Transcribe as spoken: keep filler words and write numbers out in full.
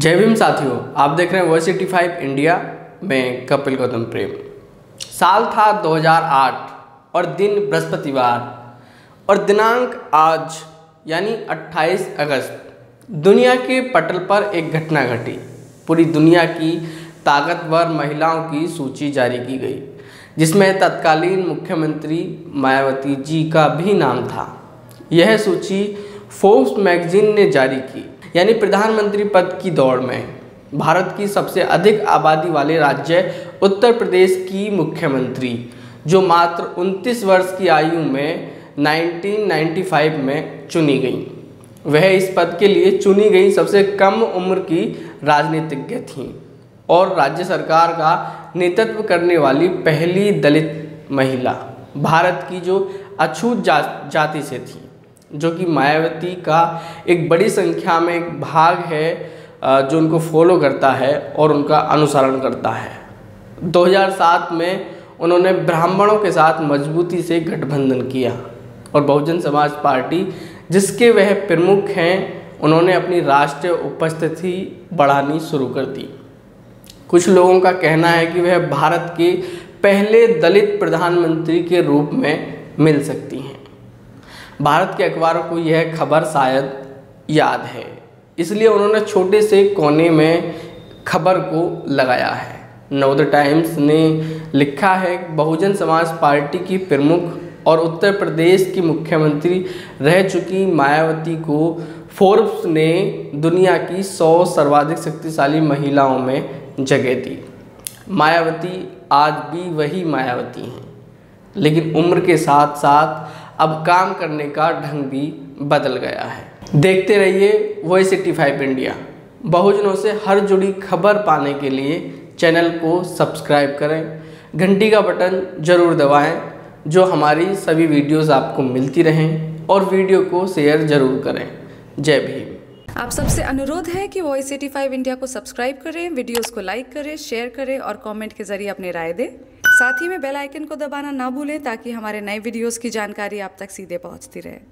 जय भीम साथियों, आप देख रहे हैं वॉइस एटी फाइव इंडिया में कपिल गौतम प्रेम। साल था दो हज़ार आठ और दिन बृहस्पतिवार और दिनांक आज यानी अट्ठाईस अगस्त। दुनिया के पटल पर एक घटना घटी। पूरी दुनिया की ताकतवर महिलाओं की सूची जारी की गई, जिसमें तत्कालीन मुख्यमंत्री मायावती जी का भी नाम था। यह सूची फोर्ब्स मैगजीन ने जारी की। यानी प्रधानमंत्री पद की दौड़ में भारत की सबसे अधिक आबादी वाले राज्य उत्तर प्रदेश की मुख्यमंत्री, जो मात्र उनतीस वर्ष की आयु में उन्नीस सौ पचानवे में चुनी गई, वह इस पद के लिए चुनी गई सबसे कम उम्र की राजनीतिज्ञ थीं और राज्य सरकार का नेतृत्व करने वाली पहली दलित महिला भारत की जो अछूत जा, जाति से थी, जो कि मायावती का एक बड़ी संख्या में एक भाग है जो उनको फॉलो करता है और उनका अनुसरण करता है। दो हज़ार सात में उन्होंने ब्राह्मणों के साथ मजबूती से गठबंधन किया और बहुजन समाज पार्टी, जिसके वह प्रमुख हैं, उन्होंने अपनी राष्ट्रीय उपस्थिति बढ़ानी शुरू कर दी। कुछ लोगों का कहना है कि वह भारत के पहले दलित प्रधानमंत्री के रूप में मिल सकती हैं। भारत के अखबारों को यह खबर शायद याद है, इसलिए उन्होंने छोटे से कोने में खबर को लगाया है। नवोदय टाइम्स ने लिखा है, बहुजन समाज पार्टी की प्रमुख और उत्तर प्रदेश की मुख्यमंत्री रह चुकी मायावती को फोर्ब्स ने दुनिया की सौ सर्वाधिक शक्तिशाली महिलाओं में जगह दी। मायावती आज भी वही मायावती हैं, लेकिन उम्र के साथ साथ अब काम करने का ढंग भी बदल गया है। देखते रहिए वॉइस एटी फाइव इंडिया। बहुजनों से हर जुड़ी खबर पाने के लिए चैनल को सब्सक्राइब करें, घंटी का बटन जरूर दबाएं, जो हमारी सभी वीडियोस आपको मिलती रहें, और वीडियो को शेयर जरूर करें। जय भीम। आप सबसे अनुरोध है कि वॉइस एटी फाइव इंडिया को सब्सक्राइब करें, वीडियोस को लाइक करें, शेयर करें और कमेंट के जरिए अपनी राय दें। साथ ही में बेल आइकन को दबाना ना भूलें, ताकि हमारे नए वीडियोस की जानकारी आप तक सीधे पहुंचती रहे।